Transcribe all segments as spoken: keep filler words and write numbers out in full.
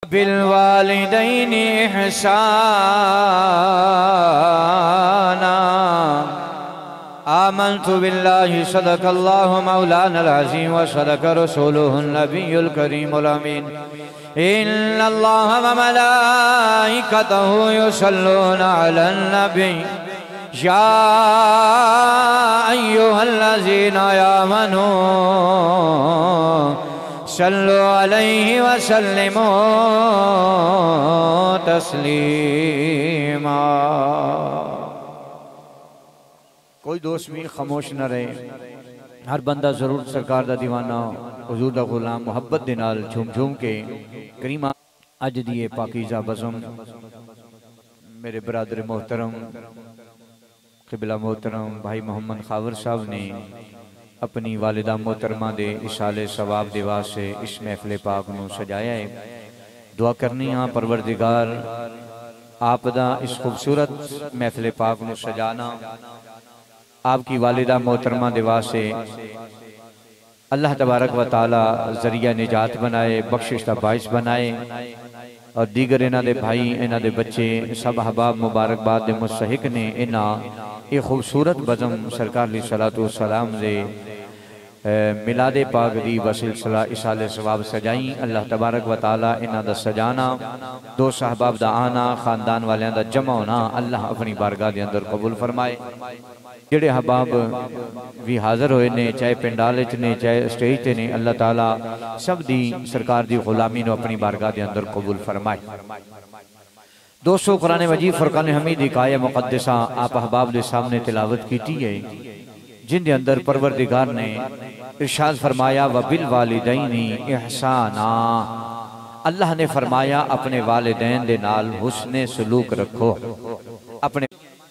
बिलवालिदैनि इहसाना आमन्तु बिल्लाहि सदक़ल्लाहु मौलानल अज़ीम व सदक़ रसूलुहुन नबियुल करीमुल अमीन। इन्नल्लाहा व मलाइकतहु युसल्लूना अलन नबी या अय्युहल्लज़ीना आमनू सल्लु अलैहि व सल्लिमू तस्लीमा। कोई दोस्त भी खामोश न रहे, हर बंदा जरूर सरकार दा दीवाना हुजूर दा गुलाम मुहब्बत दे नाल झूम झूम के करीमा अज दी पाकीज़ा बज़म मेरे बरादर मोहतरम क़िबला मोहतरम भाई मोहम्मद खावर साहब ने अपनी वालिदा मोहतरमा दे इशाले सवाब दे वास्ते इस महफिल पाक नूं सजाया है। दुआ करनी हाँ परवरदिगार आप दा इस खूबसूरत महफिल पाक नूं सजाना आपकी वालिदा मोहतरमा दे वास्ते अल्लाह तबारक व ताला जरिया निजात बनाए, बख्शिश दा बाइस बनाए और दीगर इन्हां दे भाई इन्हां दे बच्चे सब अहबाब मुबारकबाद दे मुस्तहिक ने इन्हां ये खूबसूरत बज़म सरकार ली सलातो सलाम दे मिलादे पाक दी वसिलसिला इसाले सवाब सजाई। अल्लाह तबारक व ताला इन्हां दा सजाना, दो साहबाब दा आना, खानदान वालियां दा जमा होना अल्लाह अपनी बारगाह दे अंदर कबूल फरमाए। जेड़े अहबाब भी हाजिर होए ने, चाहे पिंडाल च ने चाहे स्टेज ते ने, अल्लाह ताला सब दी सरकार दी गुलामी नूं अपनी बारगाह दे अंदर कबूल फरमाए। दोस्तों कुरान मजीद फुरकान हमीद दी आयत मुक़द्दसा आप अहबाब दे सामने तिलावत कीती है, जिनके अंदर परवरदिगार ने इरशाद फरमाया व बिल वालिदैनि इहसाना। अल्लाह ने फरमाया अपने वालिदैन दे नाल हुस्ने सलूक रखो। अपने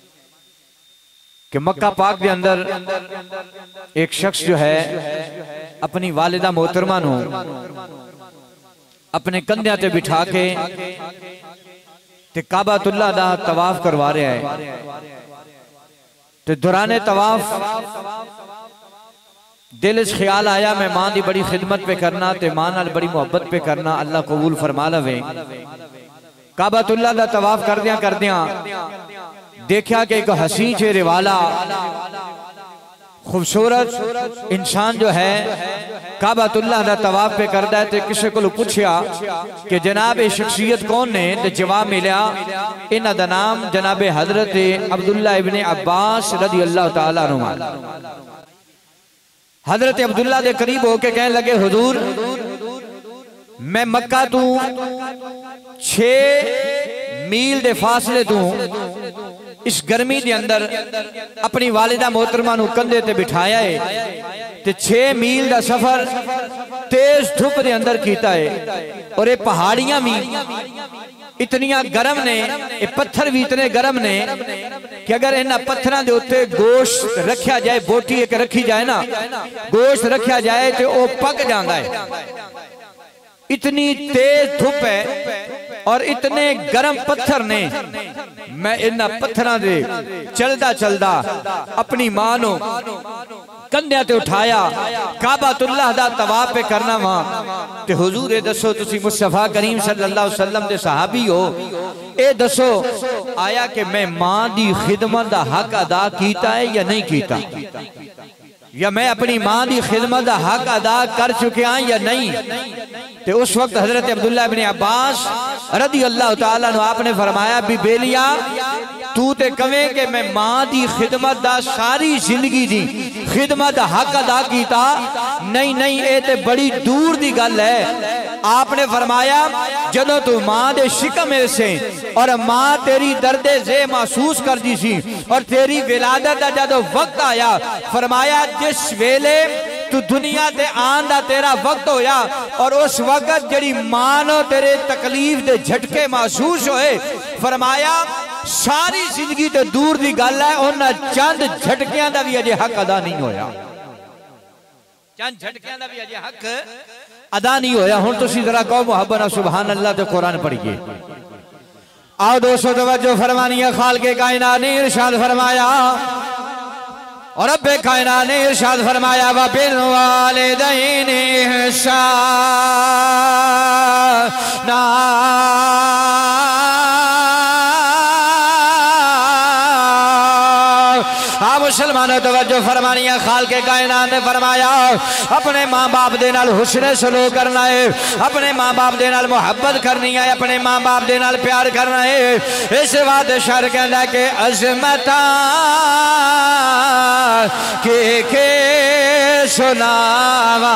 कि मक्का पाक के अंदर एक शख्स जो है अपनी वालिदा मोहतरमा नूं अपने कंधे ते बिठा के ते काबातुल्लाह दा तवाफ करवा रहा है। ते दौराने तवाफ दिल च ख्याल आया मैं मां की बड़ी खिदमत पे करना ते मां नाल बड़ी मोहब्बत पे करना, अल्लाह कबूल फरमा लवे। काबातुल्लाह दा तवाफ करदियां करदियां देखा कि एक हसी चेहरे वाला खूबसूरत इंसान जो है काबातुल्लाह दा तवाफ पे करदा है। ते किसी को पूछया कि जनाब ये शख्सियत कौन ने, ते जवाब मिला इन्हां दा नाम जनाब हजरत अब्दुल्ला इब्ने अब्बास रज़ी अल्लाह तआला अन्हुमा। हजरत अब्दुल्ला दे करीब होके कहने लगे हुजूर मैं मक्का तू छे मील दे फासले तू इस गर्मी के अंदर अपनी वालिदा मोहतरमा नूं कंधे ते बिठाया है ते छे मील का सफर तेज धुप के अंदर कीता है। और ये पहाड़ियां भी इतनियां गर्म ने, ये पत्थर भी इतने गर्म ने कि अगर इन्हां पत्थरां दे उत्ते गोश्त रखा जाए, बोटी एक रखी जाए ना, गोश्त रखा जाए तो वह पक जाता है। इतनी तेज धुप है और इतने गर्म पत्थर ने। मैं इन्हां पत्थरां दे चलदा चलदा अपनी मां नूं कंधे ते उठाया, काबातुल्लाह दा तवाफ पे करना वा। ते हुजूर ए दसो तुसी मुस्तफा करीम सल्लल्लाहु अलैहि वसल्लम दे सहाबी हो, ए दसो आया कि मैं मां दी खिदमत दा हक अदा कीता है या नहीं कीता, या मैं अपनी मां दी खिदमत दा हक अदा कर चुके हैं या नहीं। ते उस वक्त हजरत अब्दुल्ला इब्ने अब्बास रज़ी अल्लाह तआला अन्हु आपने फरमाया भी बेलिया तू ते कवे कि मैं मां दी खिदमत दा सारी जिंदगी दी खिदमत दा हक अदा कीता, नहीं नहीं ये ते बड़ी दूर दी गल है। आपने फरमाया जदों तू मां दे शिकम से और मां तेरी दर्दे जे महसूस करती सी और तेरी विलादत दा जदों वक्त आया, फरमाया जिस वेले तू दुनिया ते आन दा तेरा वक्त होया और उस वक्त जड़ी मां नो तेरे तकलीफ दे झटके महसूस होए, फरमाया सारी जिंदगी तो दूर दी गल है उन्हां चंद झटकियां दा भी अजे हक अदा नहीं होया, चंद झटकियां दा भी अजे हक अदा नहीं होया। हुण तुसीं जरा कहो मुहब्बत नाल सुभान अल्लाह ते कुरान पढ़िए। आओ दोस्तों तवज्जो फरमानी है, खालिक़े कायनात ने इरशाद फरमाया और रब्बे कायनात ने इरशाद फरमाया व बिल वालिदैनि इहसाना। हाँ मुसलमानों तवज्जो फरमानी है। खाल के कायनात ने फरमाया अपने माँ बाप दे नाल हुस्न सलूक करना है, अपने माँ बाप दे नाल मुहब्बत करनी है, अपने माँ बाप दे नाल प्यार करना है। इस बात शर कहता कि अजमता के के सुनावा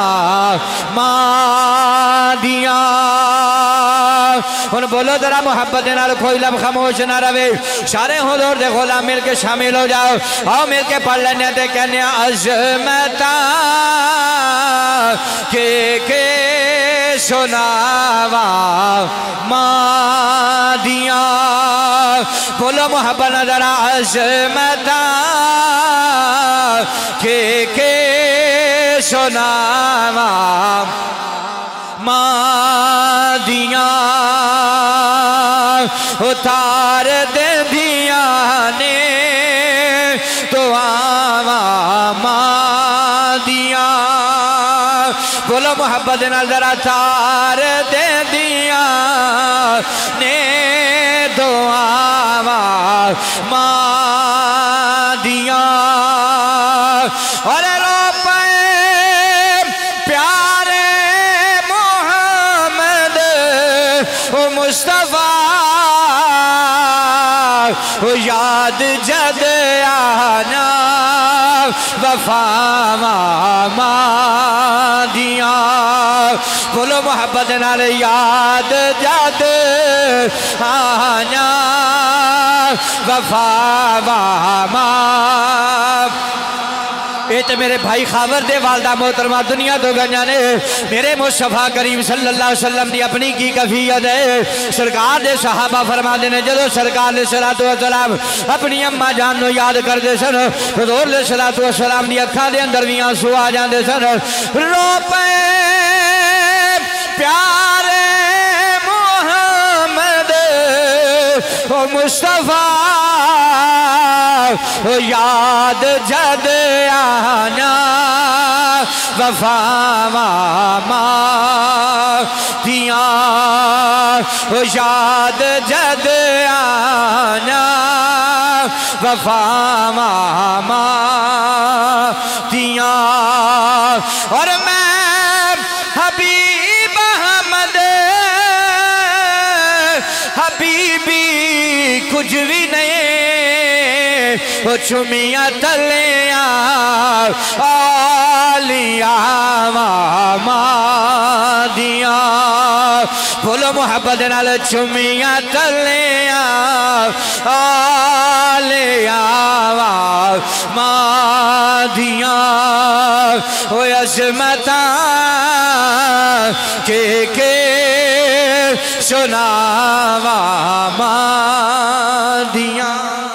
मां दिया। हुन बोलो जरा मोहब्बत दे नाल कोई लब खामोश ना रहे। सारे हुजूर दे गुलाम मिल के शामिल हो जाओ। आओ मिल के पढ़ लेने ते कहने अजमता के के सुनावा मां दिया। बोलो मोहब्बत जरा अजमता के के सुनावा मां दिया। उतार दे दिया ने तो आवा मां दिया। बोलो मोहब्बत नाल जरा तार दे दिया ने तो आवा मां दिया। और रो पे प्यारे मोहम्मद ओ मुस्तफा ओ याद जद आना वफा मां दिया। बोलो मोहब्बत नाल याद जद आना वफा मां। ये तो मेरे भाई खावर दे वालदा मोहतरमा दुनिया तो गंजा ने मेरे मुस्तफा करीम सल्लल्लाहु अलैहि वसल्लम की अपनी की कफियत है। सरकार दे सहाबा फरमाते ने जदों सरकार ने सलातो व सलाम अपनी अम्मा जान नो याद करते सन हुजूर ने सलातो व सलाम दी अखां दे अंदर भी आंसू आ जाते सन। रो पे प्यारे मोहम्मद ओ मुस्तफा ओ याद जद आना वफा मां दिया। ओ याद जद आना वफा मां दिया। और मैं हबीब अहमद हबीबी कुछ भी नहीं वो चुमिया तलिया आलिया मां दिया। बोलो मोहब्बत नाल चुमिया तलिया आलिया मां दिया। ओ अजमता के के सुनावा मां दिया।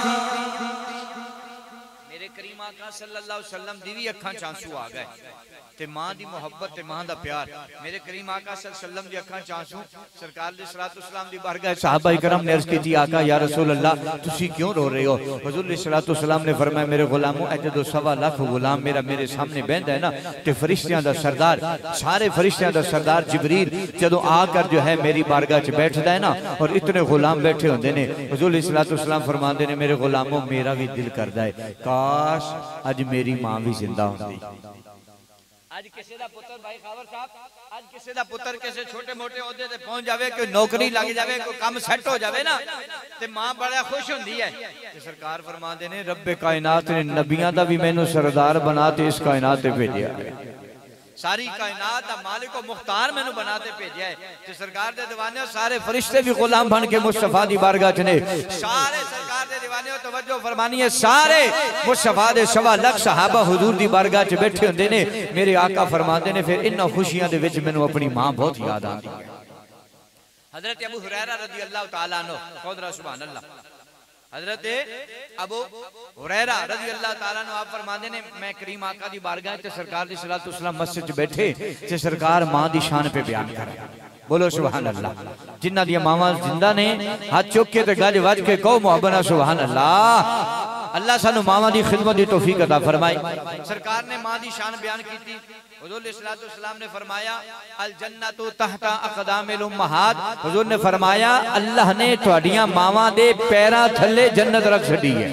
सल्लल्लाहु अलैहि वसल्लम दी भी अखां च आंसू आ गए ते मां दी मोहब्बत ते मां दा प्यार। मेरे करीम आका सल्लल्लाहु अलैहि वसल्लम दी अखां च आंसू। सरकार दे सलातो सलाम दी बारगाह सहाबा इकराम ने अर्ज की थी आका या रसूल अल्लाह तुसी क्यों रो रहे हो। हुजूर ने सलातो सलाम ने फरमाया मेरे गुलामों ए जदों सवा लाख गुलाम मेरा मेरे सामने बैठदा है ना ते फरिश्तियां दा सरदार सारे फरिश्तियां दा सरदार जिबरील जदों आकर जो है मेरी बारगाह च बैठदा है ना और इतने गुलाम बैठे होंदे ने हुजूर ने सलातो सलाम फरमांदे ने मेरे गुलामों मेरा भी दिल करदा है काश आज मेरी मां भी जिंदा होंदी। आज किसी दा पुत्र भाई खावर साहब आज किसी दा पुत्र किसी छोटे मोटे ओहदे ते पहुंच जावे कोई नौकरी लग जावे कोई काम सेट हो जावे ना ते मां बड़ा खुश होंदी है। ते सरकार फरमाते ने रब्बे कायनात ने नबियां दा भी मैनू सरदार बना ते इस कायनात ते भेजिया है। सारी कायनात दा मालिक और मुख्तार मैनू बनाते भेजा है। ते सरकार दे दीवाने सारे फरिश्ते भी गुलाम बन के मुस्तफा दी बारगाह च ने। सारे सरकार दे दीवाने तवज्जो फरमानी है सारे मुस्तफा दे सवा लाख सहाबा हुजूर दी बारगाह च बैठे होंदे ने। मेरे आका फरमाते ने फिर इन्हां खुशियां दे विच मैनू अपनी मां बहुत याद आती है। हजरत अबू हुरैरा रज़ी अल्लाह तआला अन्हु खुदरा सुभान अल्लाह हजरत अबू हुरैरा रज़ी अल्लाह तआला अन्हु आप फरमाते ने मैं करीम आका दी बारगाह ते सरकार दी सलातो सलाम मस्जिद च बैठे ते सरकार मां दी शान पे बयान कर। बोलो सुभान अल्लाह। जिन्हां दी मावां जिंदा ने हाथ चुक के ते गज वज के कहो मोहब्बत सुभान अल्लाह। अल्लाह सानू मावां दी खिदमत दी तौफीक अता फरमाए। सरकार ने मां दी शान बयान की। हुजूर अलैहिस्सलातु वस्सलाम ने फरमाया अल जन्नतु तहता अक़दामिल उम्महात। हुजूर ने फरमाया अल्लाह ने तुहाडियां मावां दे पैरां थल्ले जन्नत रख छड़ी है।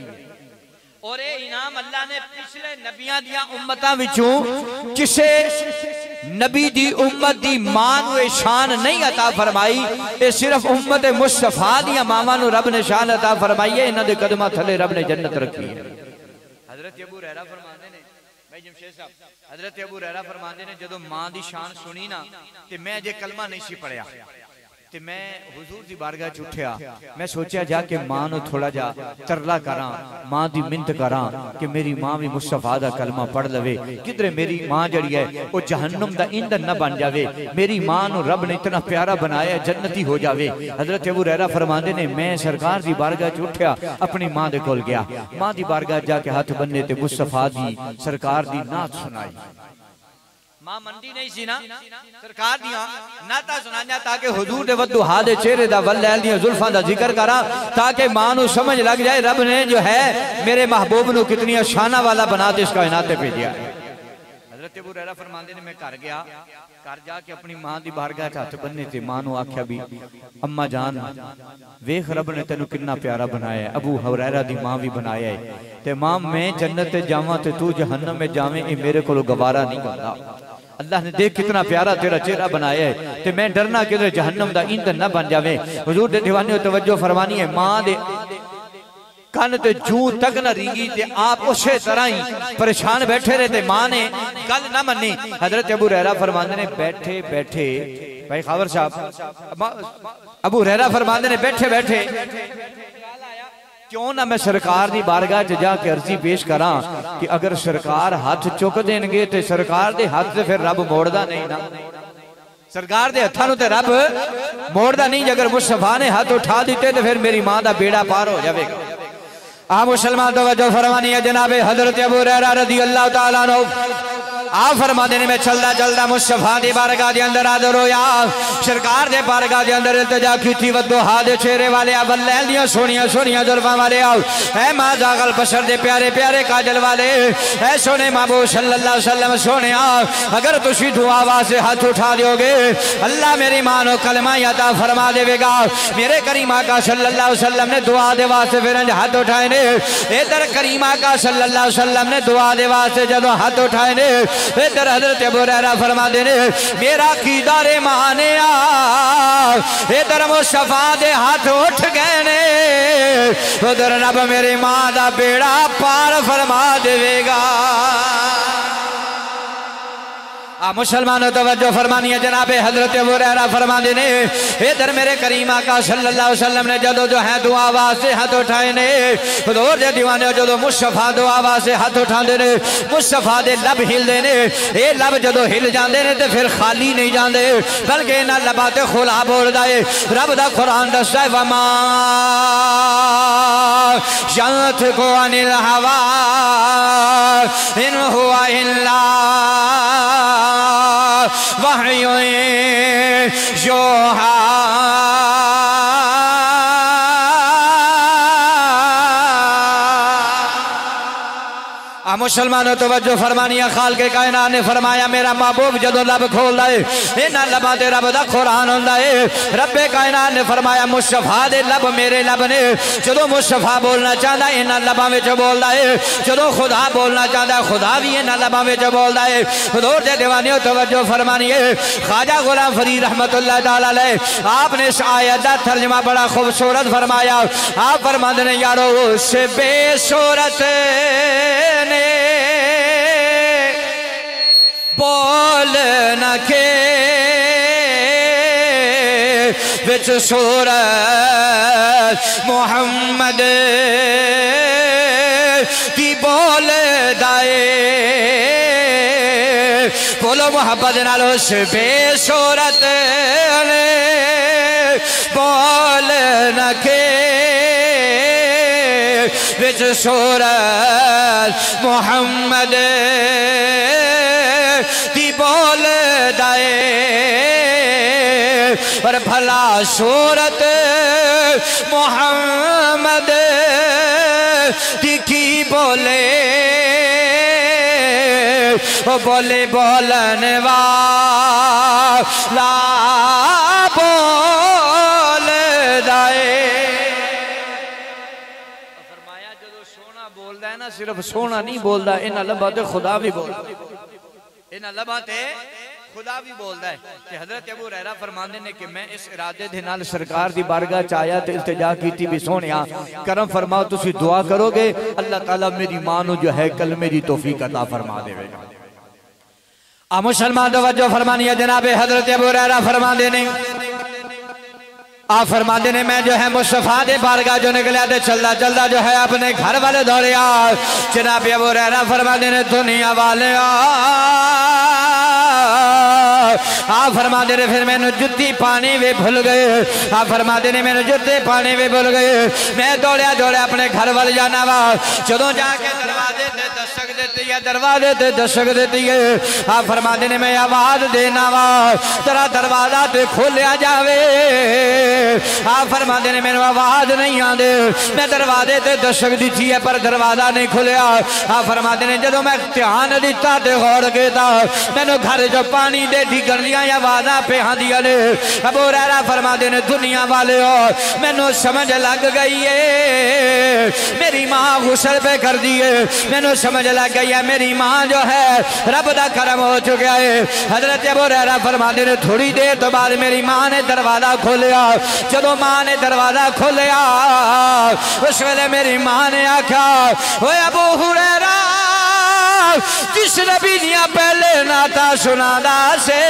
और ये इनाम अल्लाह ने पिछले नबियां दियां उम्मतां विचों किसे नबी दी उम्मत दी मां नूं शान नहीं अता फरमाई। ये सिर्फ उम्मत मुस्तफा दियां मावां नूं रब ने शान अता फरमाई है। इन्हां दे कदमां थल्ले रब ने जन्नत रखी है। हजरत अबू हुरैरा फरमाते ने भाई जमशेद साहब, हजरत अबू हुरैरा फरमाते ने जदों मां दी शान सुनी ना ते मैं जे कलमा नहीं सी पढ़िया ते मैं हुजूर दी बारगाह च उठिया। मैं सोचा जाके मां नूं थोड़ा जा तरला करा, मां दी मिन्नत करा कि मेरी मां भी मुस्तफा दा कलमा पढ़ लवे, किधरे मेरी मां जड़ी है वो जहन्नम दा ईंधन न बन जावे। मेरी मां नूं रब ने इतना प्यारा बनाया जन्नती हो जावे। हजरत अबू हुरैरा फरमाते ने मैं सरकार दी बारगाह च उठिया, अपनी मां दे कोल गया, मां दी बारगाह जाके हाथ बन्ने ते मुस्तफा दी सरकार दी नात सुनाई। मां मंदी नहीं सी ना, सरकार दियां नाता सुनाया ताकि हुजूर दे वद्दू हा दे चेहरे दा वल लैल दियां जुल्फां दा जिक्र करा, ताकि मां नूं समझ लग जाए रब ने जो है मेरे महबूब नूं कितनी शाना वाला बना के इस कायनात पे भेजा है। हजरत अबू हुरैरा फरमांदे ने मैं घर गया, घर जाके अपनी मां दी बारगाह च हथ बन्ने ते मां नूं आख्या भी अम्मा जान वेख रब ने तेनू कितना प्यारा बनाया है। अबू हुरैरा दी मां भी बनाया है ते मां मैं जन्नत ते जावां ते तू जहन्नम में जावें, ये मेरे कोलों गवारा नहीं करदा। अल्लाह ने देख कितना प्यारा तेरा चेहरा बनाया है ते मैं डरना कि जहन्नम दा ईंधन न बन जावे। हुजूर दे दीवाने तवज्जो फरमानी है, मां दे कन ते जूं तक न रींगी ते आप उसे तरह ही परेशान बैठे रहे ते मां ने गल न मन्नी। हजरत अबू हुरैरा फरमाते ने बैठे बैठे भाई खबर साहब अबू हुरैरा फरमाते ने बैठे बैठे क्यों ना मैं सरकार दी बारगाह च जाके अर्जी पेश करा कि अगर सरकार हाथ चुक देंगे तो सरकार दे हाथ से फिर रब मोड़दा नहीं ना, सरकार दे हत्थां नूं ते रब मोड़दा नहीं। अगर मुस्तफा ने हाथ उठा दिते तो फिर मेरी मां दा बेड़ा पार हो जाएगा। आ मुसलमान तवज्जो फरमानी है जनाबे हजरत अबू हुरैरा रज़ी अल्लाह तआला अन्हु आ फरमाते ने मैं चलदा चलदा मुस्तफा दी बारगाह दे अंदर हाज़िर होया। सरकार दे बारगाह दे अंदर इल्तिजा कीती वद्दुहा दे चेहरे वाले अवल लैल दियां सोहणियां सोहणियां जुल्फां वाले आओ ऐ मां जागल बशर दे प्यारे प्यारे काजल वाले ऐ सोने महबूब सल्लल्लाहु अलैहि वसल्लम सोहणिया अगर तुसी दुआ वास्ते हाथ उठा दोगे अल्लाह मेरी मां नूं कलमा अता फरमा देगा। मेरे करीम आका सल्लल्लाहु अलैहि वसल्लम ने दुआ दे वास्ते फिर हाथ उठाए ने। इधर करीम आका सल्लल्लाहु अलैहि वसल्लम ने दुआ दे वास्ते जदों हाथ उठाए ने इधर हजरत अबू हुरैरा फरमाते ने मेरा कीदा रे माने आ इधर मुस्तफा दे हाथ उठ गए ने उधर रब मेरी मां दा बेड़ा पार फरमा देगा। आ मुसलमानों तवज्जो फरमानी है जनाबे हजरत अबू हुरैरा फरमाते ने इधर मेरे करीम आका सल्लल्लाहु अलैहि वसल्लम ने जदों जो है दुआ वास्ते हाथ उठाए ने हुजूर दे दीवाने जदों मुस्तफा दुआ वास्ते हाथ उठाते ने मुस्तफा दे लब हिलदे ने। ये लब जदों हिल जाते ने तो फिर खाली नहीं जाते बल्कि इन्हां लबां ते खुला बोलदा है। रब दा कुरान दसदा है वमा यंतिकु अनिल हवा इन हुवा इल्ला वहयु यूहा। मुसलमानों तवज्जो फरमानिया खाल के कायनात ने फरमाया मेरा महबूब जदों लब खोलदा है इन्हां लबां ते रब दा कुरान हुंदा है। रब्बे कायनात ने फरमाया मुस्तफा दे लब मेरे लब ने। जदों मुस्तफा बोलना चाहता है इन्हां लबां विच बोलदा है, जदों खुदा बोलना चाहता है खुदा भी इन्हां लबां विच बोलदा है। हुजूर दे दीवाने तवज्जो फरमानिए ख्वाजा गुलाम फरीद रहमतुल्लाह तआला अलैह आपने इस आयत दा तर्जुमा बड़ा खूबसूरत फरमाया। आप फरमाते ने यारो उस बेसूरत ने बोल न के विच सूरत मोहम्मद की बोल दाए बोलो मोहब्बत नाल उस बेसूरत ने बोल न के विच सूरत मोहम्मद की बोल दाए और भला सूरत मोहम्मद की बोले वो बोले बोलने वाला बोल दाए। फरमाया जो सोना बोलता है ना सिर्फ सोना नहीं बोलता, इन्हां लबां ते खुदा भी बोलता, इन्हां लबां ते खुदा भी बोलता है। कि हजरत अबू हुरैरा फरमाते ने कि मैं इस इरादे दे नाल सरकार दी बारगाह च आया ते इल्तिजा कीती भी सोहणिया करम फरमाओ तुसी दुआ करोगे अल्लाह ताला मेरी मां नू जो है कलमे दी तौफीक अता फरमा देवेगा। आ मुसलमान तवज्जो फरमानी है जनाबे हजरत अबू हुरैरा फरमाते ने आप फरमाते ने मैं जो है मुस्तफा दे बारगाह जो निकला तो चलता चलता जो है अपने घर वाले दौड़े आ। जनाब अबू हुरैरा फरमाते ने दुनिया वाले आप फरमाते ने फिर मैंने जुत्ती पानी भी भूल गए। आप फरमाते ने मैंने जुत्ते पानी भी भूल गए। मैं दौड़िया दौड़िया अपने घर वाले जाना वा। जदों जाके दरवाजे ते दस्तक देती है दरवाजे ते दस्तक देती है आप फरमाते ने मैं आवाज देना वा तेरा दरवाजा ते खोलिया जावे। आप फरमाते ने मैंने आवाज नहीं आते मैं दरवाजे ते दस्तक दी है पर दरवाजा नहीं खुलिया। आप फरमाते ने जदों मैं ध्यान दिता ते गौर किया मैनू घर च पानी दे डिगण दी आवाजा पे आंदियां ने। अबू हुरैरा फरमाते ने दुनिया वाले हो मैनू समझ लग गई है मेरी मां गुस्ल पे कर दी है। मैनू समझ लग गई है मेरी मां जो है रब दा करम हो चुका है। हजरत अबू हुरैरा फरमाते ने थोड़ी देर तो बाद मेरी मां ने दरवाजा खोलिया। जदों मां ने दरवाजा खोलिया उस वेले मेरी मां ने आख्या ओए अबू हुरैरा जिस नबी दियां पहले नाता सुनादा से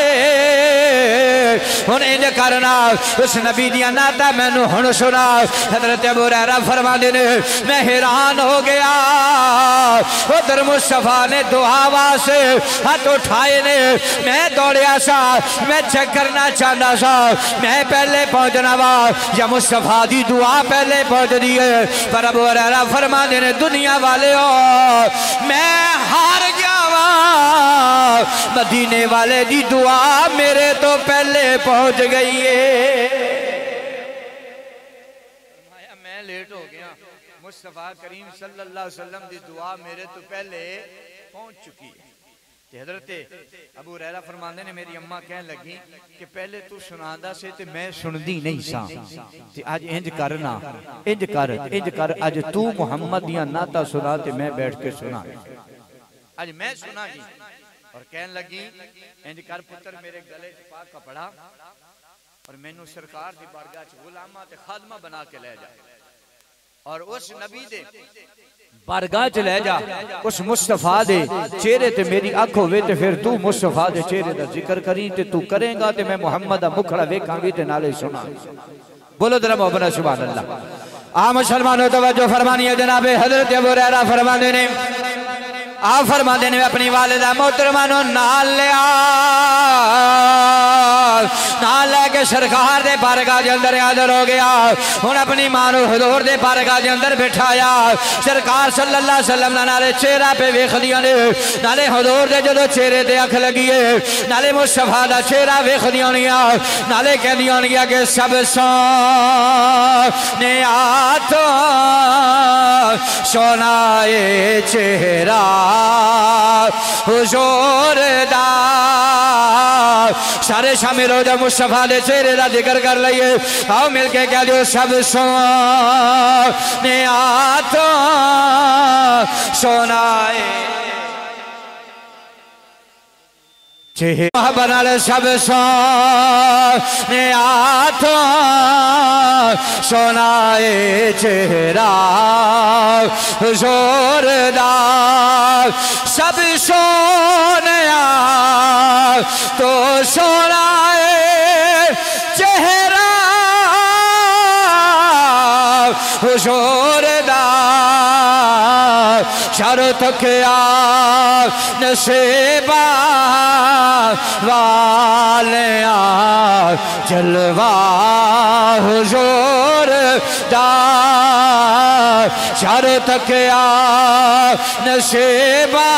हुण इंज करना उस नबी दियां नाता मैनू हुण सुना। हजरत अबू हुरैरा फरमाते ने मैं हैरान हो गया। उधर मुस्तफा ने दुआ वास्ते हाथ उठाए ने मैं दौड़िया सा मैं चेक करना चाहता सा मैं पहले पहुंचना वा या मुस्तफा दी दुआ पहले पहुंच दी है। पर अबू हुरैरा फरमाते ने दुनिया वाले हो मैं हार गया वा मदीने वाले दी दुआ मेरे तो पहले पहुंच गई है। मैं लेट हो गया मुस्तफा करीम सल्लल्लाहु अलैहि वसल्लम दी दुआ मेरे तो पहले पहुंच चुकी है। हजरत अबू हुरैरा फरमाते ने मेरी अम्मा कहन लगी कि पहले तू सुनांदा से ते मैं सुनदी नहीं सा ते अज इंज करना इंज कर इंज कर अज तू मुहम्मद दियां नाता सुना ते मैं बैठ के सुना अज मैं सुनागी। और कहन लगी इंज कर पुत्र मेरे गले च पा कपड़ा और मैनू सरकार दी बारगाह च गुलामा ते खादमा बना के ले जा और उस नबी दे बारगाह च ले जा उस मुस्तफा दे चेहरे ते मेरी अख होवे ते फिर तू मुस्तफा दे चेहरे दा जिक्र करी ते तू करेगा ते मैं मुहम्मद दा मुखड़ा वेखांगी ते नाले सुना। बोलो जरा मोहब्बत सुभान अल्लाह। आ मुसलमानों तवज्जो फरमानी है जनाबे हजरत अबू हुरैरा फरमाते ने आप फरमाते ने अपनी वालिदा मोहतरमा नू नाल लिया नाल लेके सरकार दे बारगाह दे अंदर हाजिर हो गया। हुण अपनी मां नू हुजूर दे बारगाह दे अंदर बिठाया। सरकार सल्लल्लाहु अलैहि वसल्लम नाले चेहरा पे वेखदियां ने नाले हुजूर दे जदों चेहरे ते अख लगी है नाले मुस्तफा दा चेहरा वेखदियां होणियां नाले कहंदियां होणियां कि सब सोने आतो सोनाए चेहरा हुजूर दा। सारे शामिल हो जाओ मुस्तफा दे चेहरे दा जिक्र कर लइए। आओ मिलके कह दियो सब सोने आतो सोनाए चेहरा बनाल सब सोने आतो सोनाए चेहरा हुजूर दा। सब सोने तो सोनाए चेहरा हुजूर दा। चारों तकिया नसीबा वालिया जलवा हुजूर दा चारों तकिया नशेबा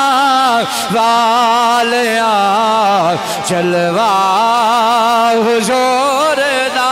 वालिया चलवा हुजूर दा।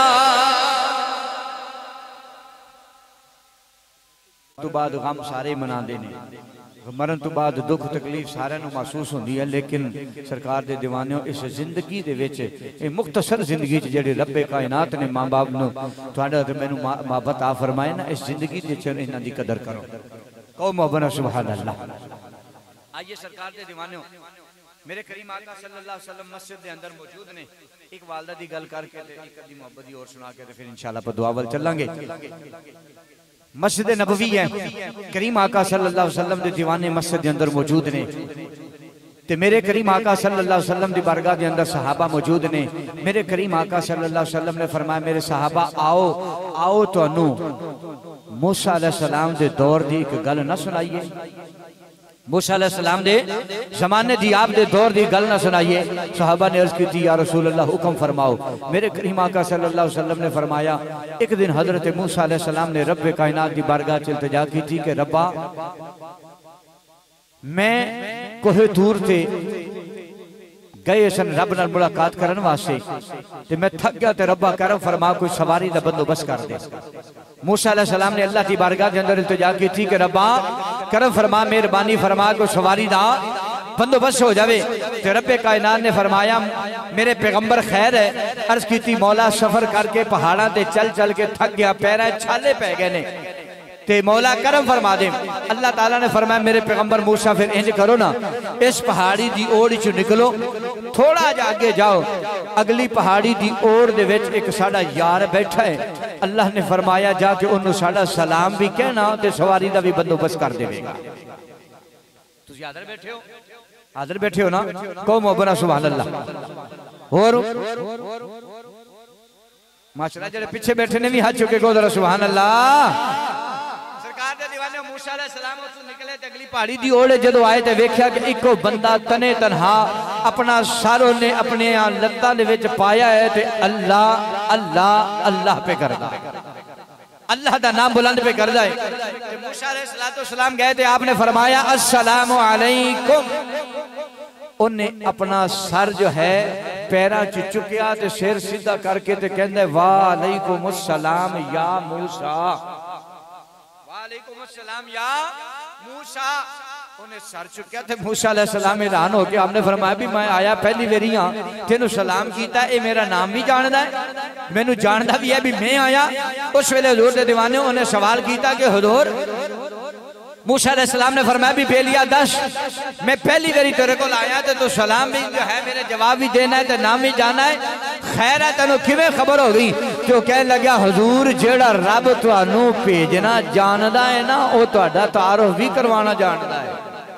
तो बाद गम सारे मनाते ने, मरण तो बाद दुख तकलीफ सारे महसूस होती है, लेकिन सरकार के दीवानों इस जिंदगी दे विच ए मुख्तसर जिंदगी जिहड़े रब्बे कायनात ने माँ बाप नूं तुहाडा ते मैनूं मोहब्बत आ फरमाए ना, इस जिंदगी दे च इन्हां दी कदर करो। कहो मोहब्बत सुभान अल्लाह। आइए सरकार के दीवानों, मेरे करीम आका सल्लल्लाहु अलैहि वसल्लम मस्जिद के अंदर मौजूद ने। एक वालदा की गल करके एक अद्धी मोहब्बत दी और सुना के फिर इंशाअल्लाह पर दुआ वल चलांगे। मस्जिद नबवी है, करीम आका सल्लल्लाहु अलैहि वसल्लम दे दीवाने मस्जिद के अंदर मौजूद ने। ते मेरे करीम आका सल्लल्लाहु अलैहि वसल्लम दी बारगाह के अंदर सहाबा मौजूद ने। मेरे करीम आका सल्लल्लाहु अलैहि वसल्लम ने फरमाया, मेरे सहाबा आओ आओ तुहानू मूसा अलैहिस्सलाम दे दौर दी एक गल ना सुनाइए। मूसा अलैहिस्सलाम दे जमाने दी आप दे दौर दी गल ना सुनाइए। सहाबा ने अर्ज की, या रसूल अल्लाह हुक्म फरमाओ। मेरे करीम आका सल्लल्लाहु अलैहि वसल्लम ने फरमाया, एक दिन हजरत मूसा अलैहिस्सलाम ने रब्बे कायनात की बारगाह च इल्तिजा की थी कि रब्बा मैं कोहे तूर ते गए सन रब नाल मुलाकात करने वास्ते, ते मैं थक गया, ते रब्बा करम फरमा कोई सवारी का बंदोबस्त कर दे। मूसा अलैहिस्सलाम ने अल्लाह की बारगाह के अंदर इल्तिजा की थी कि रब्बा करम फरमा, मेहरबानी फरमा कोई सवारी का बंदोबस्त हो जाए। ते रब्बे कायनात ने फरमाया, मेरे पैगंबर खैर है। अर्ज की थी, मौला सफर करके पहाड़ों ते चल चल के थक गया, पैर छाले पै गए ने, ते मौला करम फरमा दे। अल्लाह ताला ने फरमाया, मेरे पैगंबर मूसा फिर इंज करो ना, इस पहाड़ी दी ओड़ च निकलो, थोड़ा जा आगे जाओ, अगली पहाड़ी दी ओड़ दे विच एक साडा यार बैठा है। अल्लाह ने फरमाया, जाके उन्होंने साडा सलाम भी कहना ते सवारी का भी बंदोबस्त कर देगा। तुसीं आदर बैठे हो, आदर बैठे हो ना, कहो मोहब्बत सुभान अल्लाह। और माशाअल्लाह जेड़े पीछे बैठे ने भी हाथ चुके को जरा सुभान अल्लाह। मूसा अलैहिस्सलाम उत्थों निकले ते अगली पहाड़ी दी ओड़ जदों आए ते वेख्या कि इको बंदा तने तनहा अपना सर ने अपने लत्तां दे विच पाया है ते अल्लाह अल्लाह अल्लाह पे करदा है, अल्लाह दा नाम बुलंद पे करदा है। ते मूसा अलैहिस्सलाम गए ते आपने फरमाया, अस्सलामु अलैकुम। उन्हें अपना सर जो है पैरों च चुकिया ते सिर सीधा करके ते कहंदा, वालेकुम अस्सलाम या मूसा, वालेकुमुस्सलाम या मूसा। उन्हें सर चुकिया थे। मूसा अलैहिस्सलाम हैरान हो गया। हमने फरमाया भी मैं आया पहली बारी हाँ, तेनू सलाम किया, ये मेरा नाम भी जानदा है, मैनू जानदा भी है भी मैं आया। उस वेले हुजूर दे दीवाने उन्हें सवाल किया कि हुजूर, मूसा अलैहिस्सलाम ने फरमाया भी बेलिया दस, मैं पहली बारी तेरे को आया तो तू सलाम भी जो है मेरे जवाब भी देना है, तो नाम भी जाना है, खैर है, तेन किवें खबर हो गई? तो कह लग्या, हुजूर जेड़ा रब तुहानू भेजना जानदा है ना, वो तुहाडा तारुफ भी करवाना जानदा है,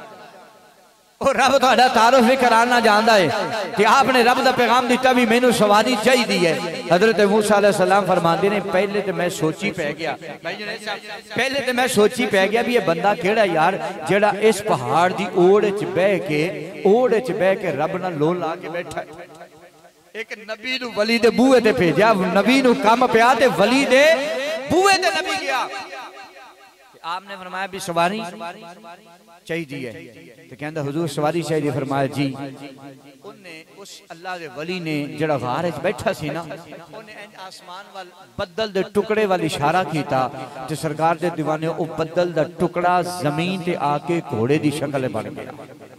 और रब तुहाडा तारुफ भी कराना जानदा है। कि आपने रब दा पैगाम दिता भी मैनू सवारी चाहिए है। हजरत मूसा अलैहिस्सलाम फरमाते ने, पहले तो मैं सोची पै गया, पहले तो मैं सोची पै गया भी ये बंदा केड़ा यार जेड़ा इस पहाड़ की ओड़ च बह के ओड़ च बह के रब नाल लो ला के बैठा है। एक नबी नू वली दे बूहे ते भेजा, नबी नू कम पिया ते वली दे बूहे ते नबी गया। आपने फरमाया भी सवारी चाहिए है, तो कहंदा हुजूर सवारी चाहिए। फरमाया जी। उन्ने उस अल्लाह दे वली ने जेड़ा गार विच बैठा सी ना, उन्ने आसमान वाल बदल दे टुकड़े वाल इशारा कीता ते सरकार दे दीवाने ओ बदल दा टुकड़ा जमीन ते आके घोड़े दी शक्ल बन गया।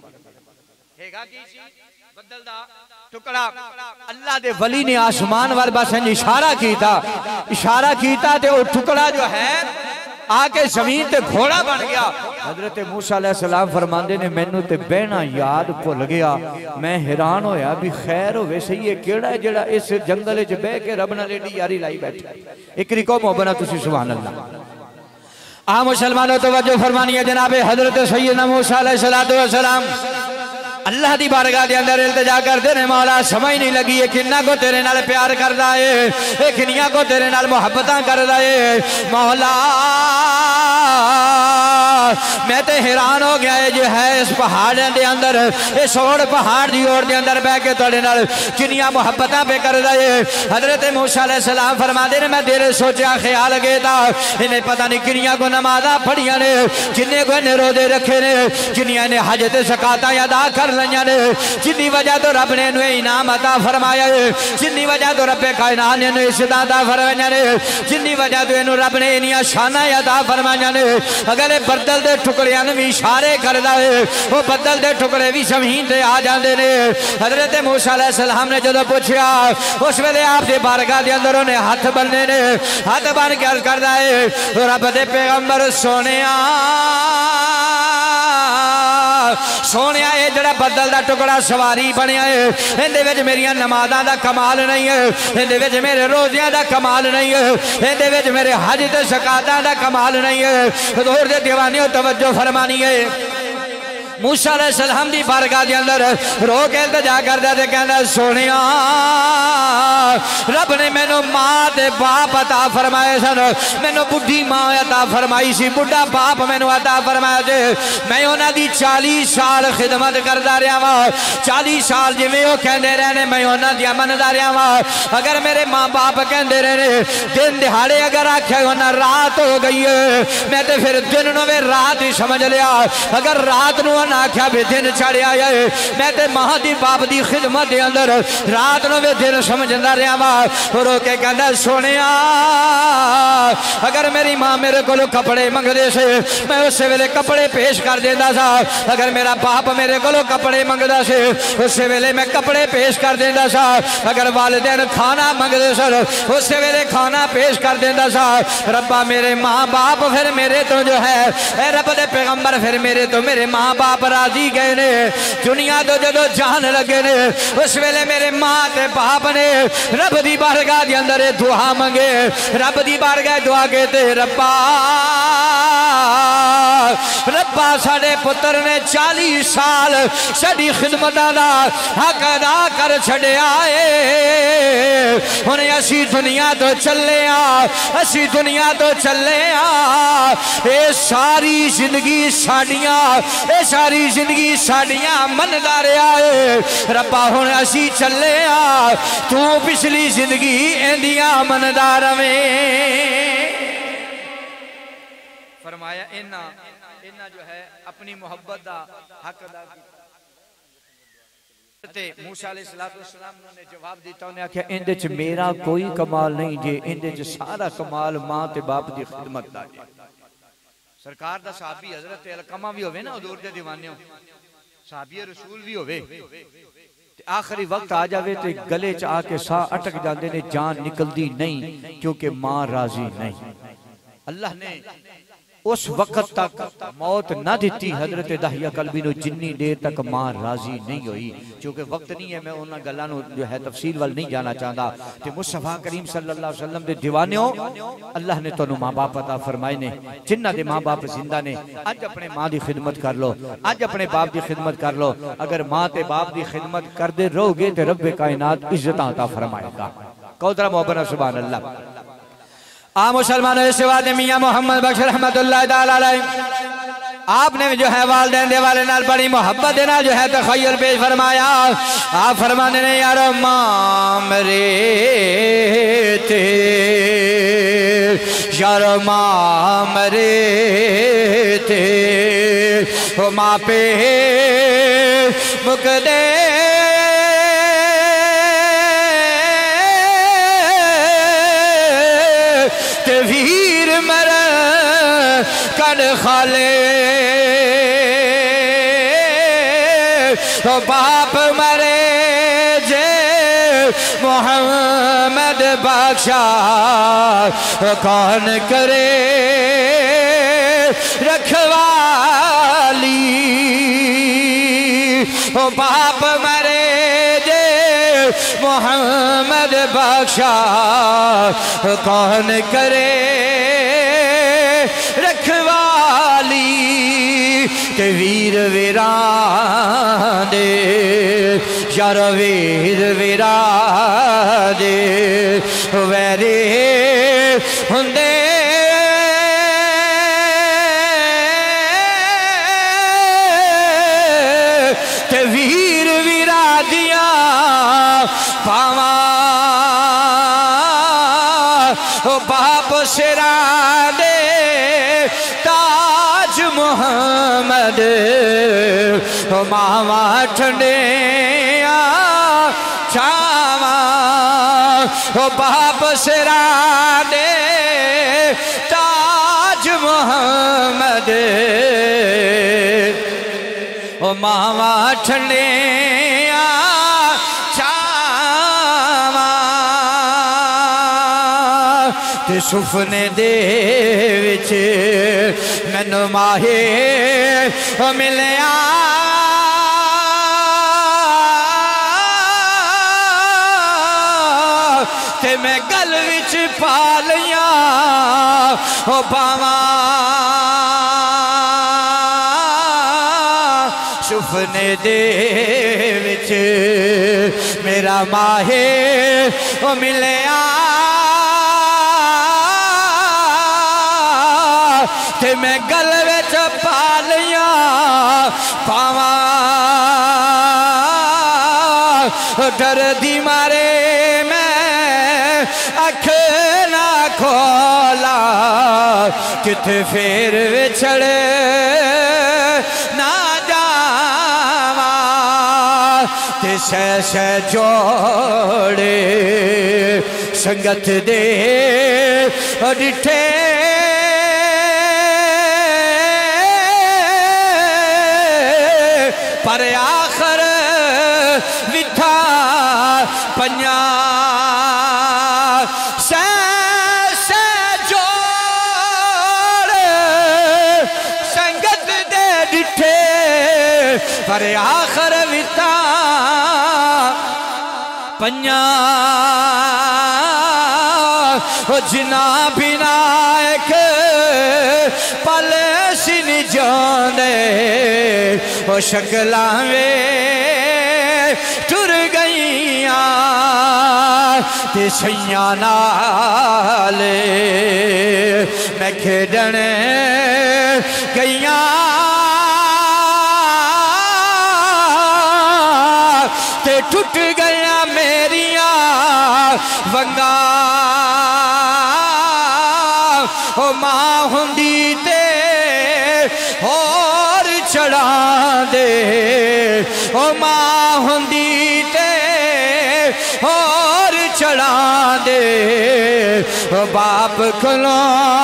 हैगा की सी बदल दा टुकड़ा। अल्लाह दे वली ने आसमान वाल बस इशारा कीता, इशारा कीता ते ओ टुकड़ा जो है आके जमीन ते घोड़ा बन गया। हजरत मूसा अलैहिस्सलाम फरमांदे ने, मैनू ते बहना याद भुल गया। मैं हैरान होया भी खैर होवे सही है केड़ा है जेड़ा इस जंगल विच बह के रब नाल एडी यारी लाई बैठा। एक रिको मोहब्बत तुसी सुभान अल्लाह। आ मुसलमानों तवज्जो फरमानी है, जनाब हजरत सैयदना मूसा अलैहिस्सलाम अल्लाह दी बारगाह दे अंदर इल्तिजा करदे ने, मौला समझ नहीं लगी है किन्ना को तेरे नाल प्यार करदा है, किन्नियां को तेरे नाल मुहब्बतां करदा है। मौला मैं तो हैरान हो गया जो है इस पहाड़ के अंदर इस ओड़ पहाड़ की ओर के अंदर बह के थोड़े नाल किनिया मुहब्बत पे कर रहे। हजरत मूसा अलैहिस्सलाम फरमाते ने मैं तेरे सोचा ख्याल गए था इन्हें पता नहीं किनिया को नमाजा पढ़िया ने जिन्हें को इन्हें रोजे रखे ने जिन्हें ने हज ते ज़कात अदा कर लिया ने जिन्नी वजह तो रब ने इन्हें इनाम अता फरमाया है जिन्नी वजह तो रब कायनात ने इन्हें इज़्ज़त अता फरमाया ने जिन्नी वजह तो इन्हों रब ने इन्नियां शानां अता फरमाया ने। अगर बदल के टुकड़ियां भी इशारे करता है वो बदल के टुकड़े भी जमीन से आ जाते ने। हजरत मूसा अलैहिस्सलाम ने जो पूछा उस वेले आपके बारगाह के अंदर उन्हें हाथ बनने ने हाथ बन के अर्ज करता है रब दे पैगंबर सोने सोने ये जरा बदल का टुकड़ा सवारी बनया है ये मेरिया नमाजा का कमाल नहीं है ये मेरे रोजिया का कमाल नहीं है ये मेरे हज ते ज़कात का कमाल नहीं है। हुज़ूर दे दीवाने तवज्जो फरमानी है मूसा अलैहिस्सलाम दी बारगाह के अंदर रो के इल्तिजा करदा ते कहंदा सोनिया रब ने मैनू मां ते बाप अता फरमाए सन मैनू बुढ़ी मां अता फरमाई सी बुढ़ा बाप मैनू अता फरमाया जे मैं उन्हां दी चालीस साल खिदमत करदा रहा वा चालीस साल जिवें वो कहंदे रहने मैं उन्हां दी मनदा रहा वा। अगर मेरे माँ बाप कहंदे रहे दिन दिहाड़े अगर आख्या उन्हां रात हो गई है मैं तो फिर दिन नूं वे रात ही समझ लिया अगर रात नूं आख्या भी दिन चढ़िया है मैं तो मां दी बाप की खिदमत के अंदर रात नूं वे दिन समझदा रहा वा। रो के कहंदा सोने अगर मेरी मां मेरे को कपड़े मंगदे से मैं उस वेले कपड़े पेश कर देंदा सा अगर मेरा बाप मेरे को कपड़े मंगदा से उस वेले मैं कपड़े पेश कर देंदा सा अगर वालिदैन खाना मंगदे सर उस वेले खाना पेश कर देंदा सा। रब्बा मेरे माँ बाप फिर मेरे तो जो है रब दे पैगंबर फिर मेरे तो मेरे माँ बाप राजी गए ने दुनिया तो जो जान लगे ने उस वेले मेरे माँ के बाप ने रब दी बारगाह के अंदर दुआ मंगे रब दी बारगाह दुआ कहते रब्बा रब्बा साडे पुत्र ने चालीस साल साडी खिदमतां दा हक अदा कर छड़िया है हुण असी दुनिया तो चले आ असी दुनिया तो चले आ ये सारी जिंदगी साडियां ये सारी जिंदगी साडियां मनदा रहा है रब्बा हुण असी चले आ तू पिछली जिंदगी इंदियां मनदा रवें। फरमाया इन्ना इन्ना जो है अपनी मोहब्बत दा हक अदा ते मूसा अलैहिस्सलाम ने जवाब दिता उन्हें आख्या इंदे च मेरा कोई कमाल नहीं जे इंदे च सारा कमाल मां ते बाप दी खिदमत दा जे। सरकार दा सहाबी हजरत अलकमा भी होवे ना हुजूर दे दीवाने सहाबी रसूल भी होवे ते आखिरी वक्त आ जावे ते गले च आके साह अटक जाते ने जान निकलती नहीं क्योंकि मां राजी नहीं। अल्लाह ने उस वक्त तक मौत ना दी हजरत दाहिया कल्बी नो जिन्नी देर तक मां राजी नहीं हुई क्योंकि वक्त नहीं है मैं उन्होंने गल्लां जो है तफसील वाल नहीं जाना चाहता। ते मुस्तफा करीम सल्लल्लाहु अलैहि वसल्लम दे दीवानियों अल्लाह ने तुहानू मां बाप अता फरमाए ने जिन्हां दे मां बाप जिंदा ने अज अपने मां की खिदमत कर लो अज अपने बाप की खिदमत कर लो। अगर मां ते बाप की खिदमत करते रहोगे तो रब कायनात इज्जत अता फरमाएगा। कौतरा मोहब्बत सुभान अल्लाह। आ मुसलमानों इस बात मियां मोहम्मद बख्श रहमतुल्लाह ताला अलैह आपने जो है वालिदैन दे वाले नाल बड़ी मोहब्बत दे नाल जो है तखय्युल पेश फरमाया। आप फरमाने ने यार मां मरे थे यार मां मरे थे ओ मां पे मुकदे वीर मर कड़ खाले तो बाप मरे जे मोहम्मद बख्शा कौन करे रखवाली ओ बाप मरे जे मोहम्मद बख्शा कौन करे रखवाली ते वीर वीरा दे यार वीर वीरा दे वैरे हुंदे वीर वीरा दिया पावा ओ बाप सिरा दे ताज मुहम्मद ओ मावा ठंडे छावा ओ बाप सिरा दे ताज मुहम्मद ओ मावा ठंडे छावा ते सुफने दे विच मैनू माहे ओ मिलया ते मैं गल विच पा लिया ओ पावा सुफने दे विच मेरा माहे ओ मिलया ते मैं गल विच पा लिया पावा डर दी मारे मैं अख ना खोला किथे फेर विछड़े ना जावा ते सह सह जोड़े संगत दे डिठे पर आखर विठा पंजा सह सह जोड़ संगत दे डिठे पर आखर विठा पंजा जिना बिना एक पल सिन जाने ओ शक्लां वे टुर गईया ते सैया नाल मैं खेडण गईया ते टुट गया मेरिया वंगा ओ मां हुंदी ते होर चढ़ा दे ओ मां हुंदी ते होर चढ़ा दे ओ बाप कोलों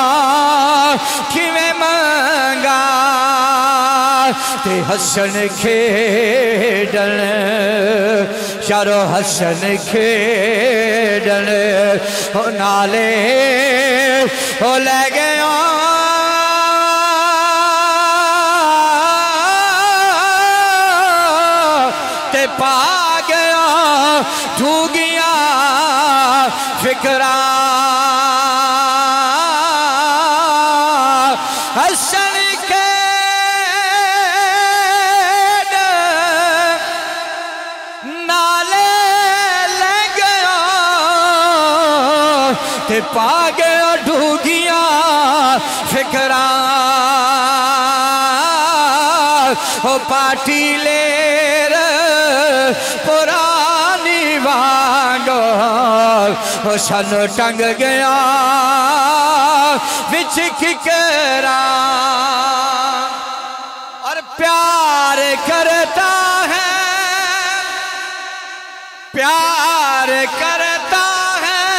किवें मंगा ते हसन खेडन चारो हसन खेडन ओ नाले ओ ले गया ते पा गया ठूगिया फिकरा हसन खेड नाले ले गया ते पा गया ठूगिया फिकरा ओ पाटी लेर पुरानी वांगो ओ सन टंग गया विच किकरा और प्यार करता है प्यार करता है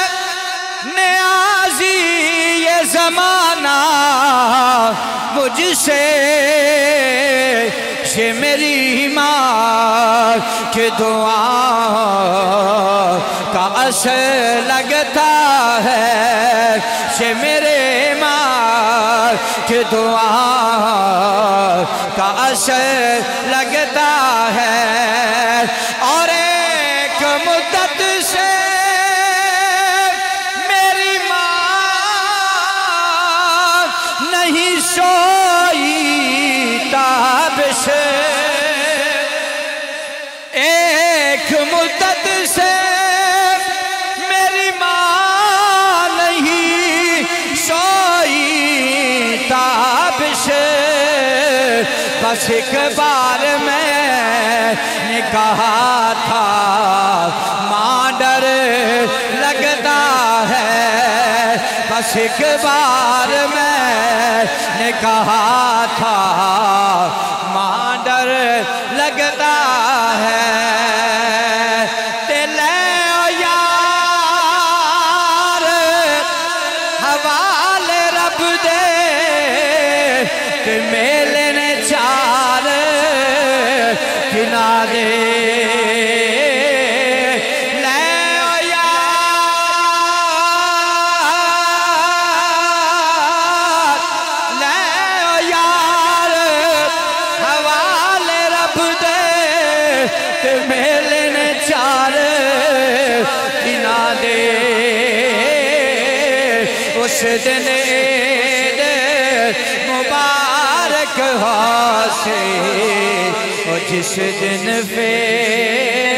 नियाज़ी ये जमाना मुझसे ये मेरी माँ के दुआ का असर लगता है ये मेरे माँ के दुआ का असर लगता है और एक मुद्दत से मेरी माँ नहीं सोई ताब से एक मुद्दत से मेरी माँ नहीं सोई ताब से बस एक बार मैं मैंने कहा था मां डर लगता है, बस एक बार मैंने कहा था मां डर लगता है। तेले यार हवाले रब दे कि मेले ने चार किनारे मेले ने चार किनारे। उस दिन ईद मुबारक हो से, और जिस दिन फिर